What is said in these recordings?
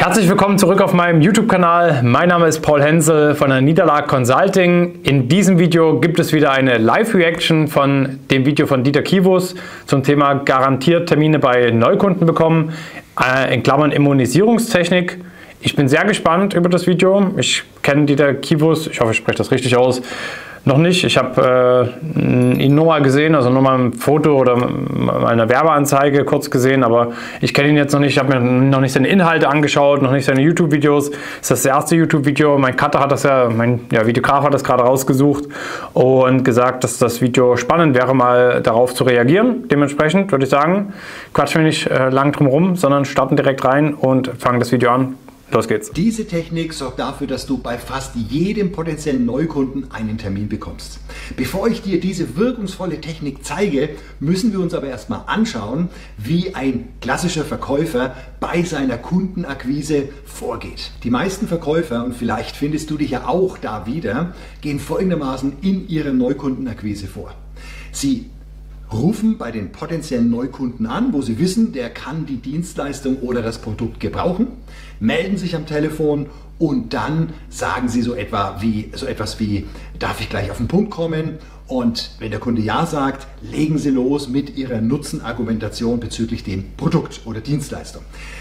Herzlich willkommen zurück auf meinem YouTube-Kanal. Mein Name ist Paul Hensel von der Niederlag Consulting. In diesem Video gibt es wieder eine Live-Reaction von dem Video von Dieter Kivus zum Thema garantiert Termine bei Neukunden bekommen, in Klammern Immunisierungstechnik. Ich bin sehr gespannt über das Video. Ich kenne Dieter Kivus, ich hoffe, ich spreche das richtig aus, noch nicht. Ich habe ihn nur mal gesehen, also nur mal ein Foto oder eine Werbeanzeige kurz gesehen, aber ich kenne ihn jetzt noch nicht. Ich habe mir noch nicht seine Inhalte angeschaut, noch nicht seine YouTube-Videos. Das ist das erste YouTube-Video. Mein Cutter hat das mein Videograf hat das gerade rausgesucht und gesagt, dass das Video spannend wäre, mal darauf zu reagieren. Dementsprechend würde ich sagen, quatschen wir nicht lang drum rum, sondern starten direkt rein und fangen das Video an. Los geht's. Diese Technik sorgt dafür, dass du bei fast jedem potenziellen Neukunden einen Termin bekommst. Bevor ich dir diese wirkungsvolle Technik zeige, müssen wir uns aber erstmal anschauen, wie ein klassischer Verkäufer bei seiner Kundenakquise vorgeht. Die meisten Verkäufer, und vielleicht findest du dich ja auch da wieder, gehen folgendermaßen in ihrer Neukundenakquise vor. Sie rufen bei den potenziellen Neukunden an, wo sie wissen, der kann die Dienstleistung oder das Produkt gebrauchen, melden sich am Telefon und dann sagen sie so etwas wie, darf ich gleich auf den Punkt kommen? Und wenn der Kunde ja sagt, legen sie los mit ihrer Nutzenargumentation bezüglich dem Produkt oder Dienstleistung.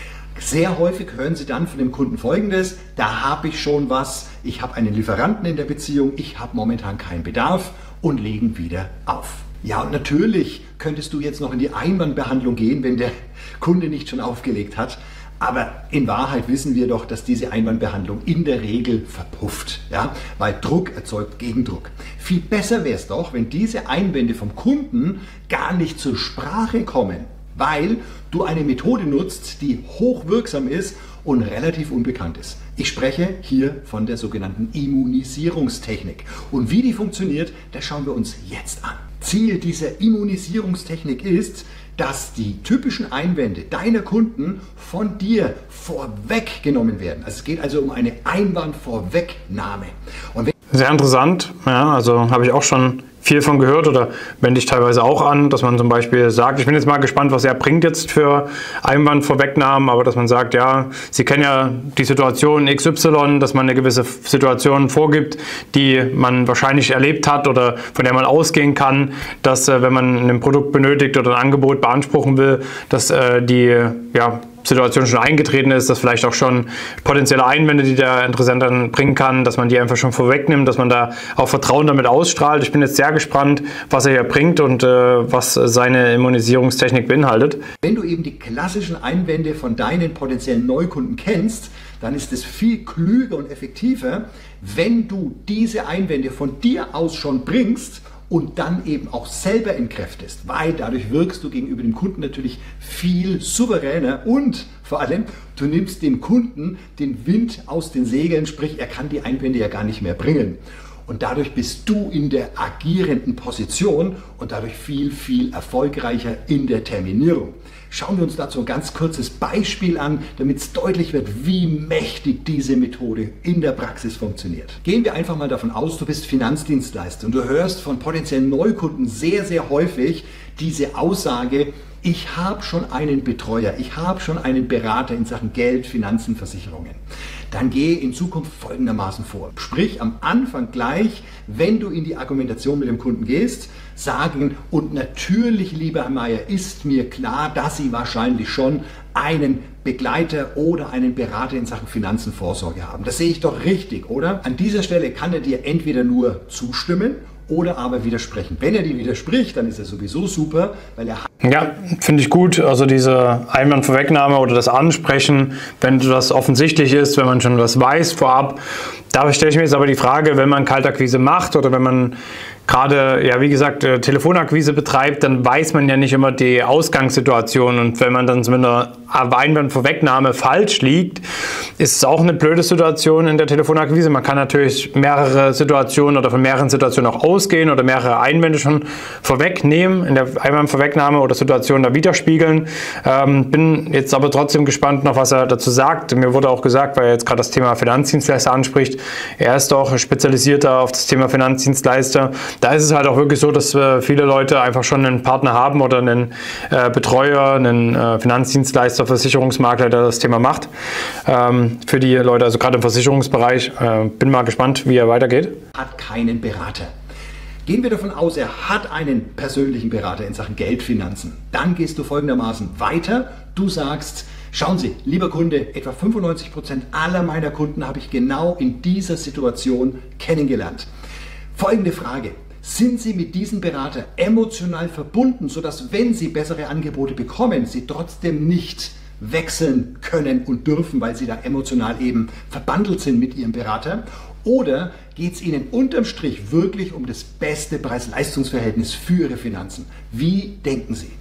Sehr häufig hören Sie dann von dem Kunden Folgendes: Da habe ich schon was, ich habe einen Lieferanten in der Beziehung, ich habe momentan keinen Bedarf, und legen wieder auf. Ja, und natürlich könntest du jetzt noch in die Einwandbehandlung gehen, wenn der Kunde nicht schon aufgelegt hat. Aber in Wahrheit wissen wir doch, dass diese Einwandbehandlung in der Regel verpufft, ja? Weil Druck erzeugt Gegendruck. Viel besser wäre es doch, wenn diese Einwände vom Kunden gar nicht zur Sprache kommen, weil du eine Methode nutzt, die hochwirksam ist und relativ unbekannt ist. Ich spreche hier von der sogenannten Immunisierungstechnik. Und wie die funktioniert, das schauen wir uns jetzt an. Ziel dieser Immunisierungstechnik ist, dass die typischen Einwände deiner Kunden von dir vorweggenommen werden. Also es geht also um eine Einwandvorwegnahme. Und sehr interessant, ja, also habe ich auch schon viel von gehört oder wende ich teilweise auch an, dass man zum Beispiel sagt, ich bin jetzt mal gespannt, was er bringt jetzt für Einwandvorwegnahmen, aber dass man sagt, ja, Sie kennen ja die Situation XY, dass man eine gewisse Situation vorgibt, die man wahrscheinlich erlebt hat oder von der man ausgehen kann, dass wenn man ein Produkt benötigt oder ein Angebot beanspruchen will, dass die Situation schon eingetreten ist, dass vielleicht auch schon potenzielle Einwände, die der Interessent dann bringen kann, dass man die einfach schon vorwegnimmt, dass man da auch Vertrauen damit ausstrahlt. Ich bin jetzt sehr gespannt, was er hier bringt und was seine Immunisierungstechnik beinhaltet. Wenn du eben die klassischen Einwände von deinen potenziellen Neukunden kennst, dann ist es viel klüger und effektiver, wenn du diese Einwände von dir aus schon bringst und dann eben auch selber entkräftest, weil dadurch wirkst du gegenüber dem Kunden natürlich viel souveräner und vor allem, du nimmst dem Kunden den Wind aus den Segeln, sprich, er kann die Einwände ja gar nicht mehr bringen. Und dadurch bist du in der agierenden Position und dadurch viel, viel erfolgreicher in der Terminierung. Schauen wir uns dazu ein ganz kurzes Beispiel an, damit es deutlich wird, wie mächtig diese Methode in der Praxis funktioniert. Gehen wir einfach mal davon aus, du bist Finanzdienstleister und du hörst von potenziellen Neukunden sehr, sehr häufig diese Aussage: Ich habe schon einen Betreuer, ich habe schon einen Berater in Sachen Geld, Finanzen, Versicherungen. Dann gehe in Zukunft folgendermaßen vor. Sprich am Anfang gleich, wenn du in die Argumentation mit dem Kunden gehst, sagen: Und natürlich, lieber Herr Meier, ist mir klar, dass Sie wahrscheinlich schon einen Begleiter oder einen Berater in Sachen Finanzen, Vorsorge haben. Das sehe ich doch richtig, oder? An dieser Stelle kann er dir entweder nur zustimmen oder aber widersprechen. Wenn er dir widerspricht, dann ist er sowieso super, weil er... Ja, finde ich gut. Also diese Einwandvorwegnahme oder das Ansprechen, wenn das offensichtlich ist, wenn man schon was weiß vorab. Da stelle ich mir jetzt aber die Frage, wenn man Kaltakquise macht oder wenn man gerade, ja wie gesagt, Telefonakquise betreibt, dann weiß man ja nicht immer die Ausgangssituation, und wenn man dann mit einer Einwandvorwegnahme falsch liegt, ist es auch eine blöde Situation in der Telefonakquise. Man kann natürlich mehrere Situationen oder von mehreren Situationen auch ausgehen oder mehrere Einwände schon vorwegnehmen, in der Einwandvorwegnahme oder Situation da widerspiegeln. Bin jetzt aber trotzdem gespannt noch, was er dazu sagt. Mir wurde auch gesagt, weil er jetzt gerade das Thema Finanzdienstleister anspricht, er ist auch spezialisierter auf das Thema Finanzdienstleister. Da ist es halt auch wirklich so, dass viele Leute einfach schon einen Partner haben oder einen Betreuer, einen Finanzdienstleister, Versicherungsmakler, der das Thema macht. Für die Leute, also gerade im Versicherungsbereich, bin mal gespannt, wie er weitergeht. Hat keinen Berater. Gehen wir davon aus, er hat einen persönlichen Berater in Sachen Geldfinanzen. Dann gehst du folgendermaßen weiter. Du sagst, schauen Sie, lieber Kunde, etwa 95% aller meiner Kunden habe ich genau in dieser Situation kennengelernt. Folgende Frage. Sind Sie mit diesem Berater emotional verbunden, sodass, wenn Sie bessere Angebote bekommen, Sie trotzdem nicht wechseln können und dürfen, weil Sie da emotional eben verbandelt sind mit Ihrem Berater? Oder geht es Ihnen unterm Strich wirklich um das beste Preis-Leistungs-Verhältnis für Ihre Finanzen? Wie denken Sie?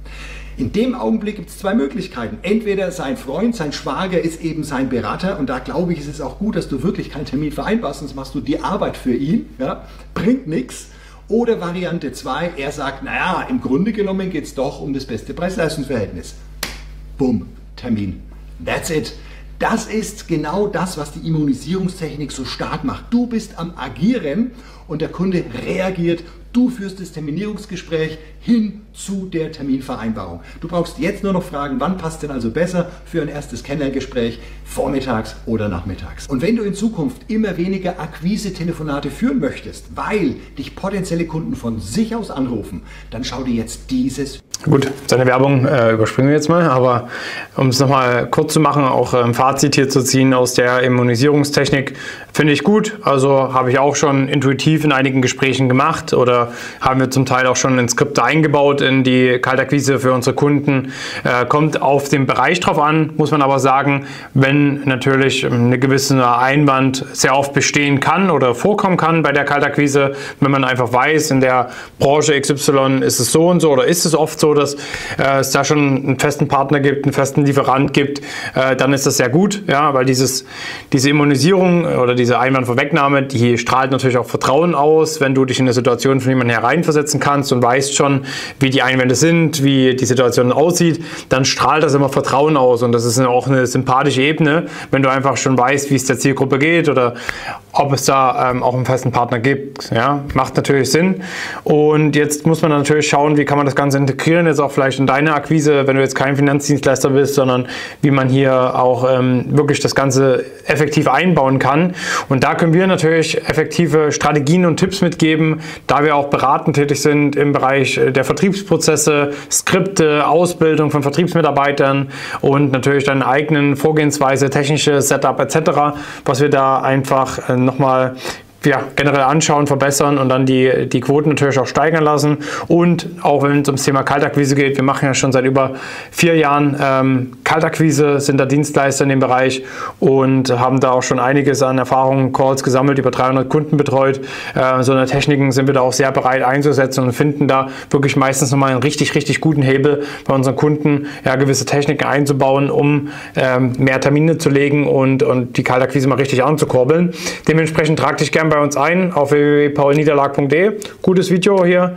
In dem Augenblick gibt es zwei Möglichkeiten. Entweder sein Freund, sein Schwager ist eben sein Berater und da glaube ich, ist es auch gut, dass du wirklich keinen Termin vereinbarst, sonst machst du die Arbeit für ihn, ja, bringt nichts. Oder Variante 2, er sagt, naja, im Grunde genommen geht es doch um das beste Preis-Leistungs-Verhältnis. Bumm, Termin. That's it. Das ist genau das, was die Immunisierungstechnik so stark macht. Du bist am Agieren und der Kunde reagiert. Du führst das Terminierungsgespräch hin zu der Terminvereinbarung. Du brauchst jetzt nur noch fragen, wann passt denn also besser für ein erstes Kennenlerngespräch, vormittags oder nachmittags. Und wenn du in Zukunft immer weniger Akquise-Telefonate führen möchtest, weil dich potenzielle Kunden von sich aus anrufen, dann schau dir jetzt dieses. Gut, seine Werbung überspringen wir jetzt mal, aber um es nochmal kurz zu machen, auch ein Fazit hier zu ziehen aus der Immunisierungstechnik, finde ich gut. Also habe ich auch schon intuitiv in einigen Gesprächen gemacht oder haben wir zum Teil auch schon in Skripte eingebaut in die Kaltakquise für unsere Kunden. Kommt auf den Bereich drauf an, muss man aber sagen, wenn natürlich eine gewisse Einwand sehr oft bestehen kann oder vorkommen kann bei der Kaltakquise, wenn man einfach weiß, in der Branche XY ist es so und so oder ist es oft so, dass es da schon einen festen Partner gibt, einen festen Lieferant gibt, dann ist das sehr gut, ja, weil diese Immunisierung oder diese Einwandvorwegnahme, die strahlt natürlich auch Vertrauen aus, wenn du dich in eine Situation von jemandem hereinversetzen kannst und weißt schon, wie die Einwände sind, wie die Situation aussieht, dann strahlt das immer Vertrauen aus und das ist auch eine sympathische Ebene, wenn du einfach schon weißt, wie es der Zielgruppe geht oder ob es da auch einen festen Partner gibt. Ja, macht natürlich Sinn und jetzt muss man natürlich schauen, wie kann man das Ganze integrieren, jetzt auch vielleicht in deine Akquise, wenn du jetzt kein Finanzdienstleister bist, sondern wie man hier auch wirklich das Ganze effektiv einbauen kann. Und da können wir natürlich effektive Strategien und Tipps mitgeben, da wir auch beratend tätig sind im Bereich der Vertriebsprozesse, Skripte, Ausbildung von Vertriebsmitarbeitern und natürlich deine eigenen Vorgehensweise, technische Setup etc., was wir da einfach nochmal generell anschauen, verbessern und dann die Quoten natürlich auch steigern lassen. Und auch wenn es ums Thema Kaltakquise geht, wir machen ja schon seit über 4 Jahren Kaltakquise, sind da Dienstleister in dem Bereich und haben da auch schon einiges an Erfahrungen, Calls gesammelt, über 300 Kunden betreut. So eine Techniken sind wir da auch sehr bereit einzusetzen und finden da wirklich meistens nochmal einen richtig, richtig guten Hebel bei unseren Kunden, ja, gewisse Techniken einzubauen, um mehr Termine zu legen und die Kaltakquise mal richtig anzukurbeln. Dementsprechend trag dich gerne bei uns ein auf www.paulniederlag.de. Gutes Video hier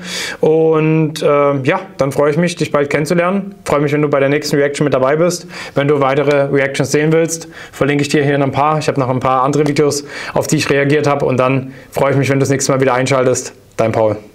und ja, dann freue ich mich, dich bald kennenzulernen. Freue mich, wenn du bei der nächsten Reaction mit dabei bist. Wenn du weitere Reactions sehen willst, verlinke ich dir hier noch ein paar. Ich habe noch ein paar andere Videos, auf die ich reagiert habe und dann freue ich mich, wenn du das nächste Mal wieder einschaltest. Dein Paul.